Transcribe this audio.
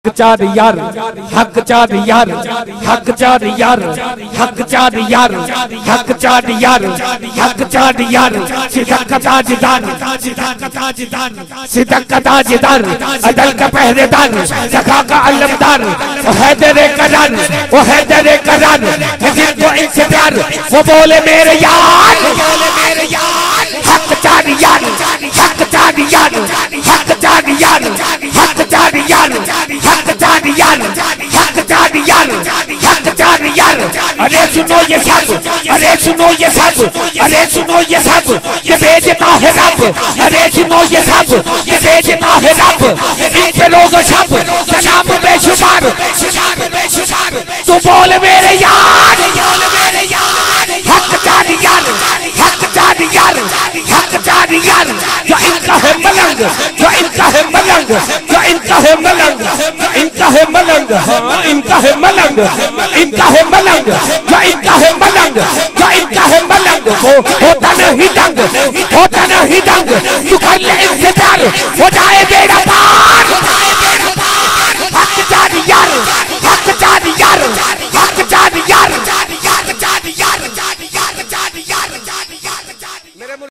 चार यार हक चार यार हक चार यार हक चार यार हक चार यार हक चार यार सिदक का ताजदार सिदक का ताजदार अदल का पहरेदार सखा का अलमदार वो हैदर करार वो हैदर करार जिनको इनसे प्यार वो बोले मेरे यार हक चार यार हक चार यार हक चार यार हक चार यार हक चार यार हक चार यार हक चार यार। अरे सुनो ये सब, अरे सुनो ये सब, अरे सुनो ये सब, ये बेचता है रब। अरे सुनो ये सब, ये बेचता है रब। इनके लोग सब सलाम बेशुमार। तू बोल मेरे यार हक चार यार हक चार यार हक चार यार। जो इनका है मलंग, जो इनका है मलंग, जो इनका है मलंग, इनका है मलंग, हाँ इनका है मलंग, इनका है मलंग, जो इनका है मलंग, जो इनका है मलंग। वो होता नहीं दंग, होता नहीं दंग। तू कर ले इंतजार, हो जाए बेड़ा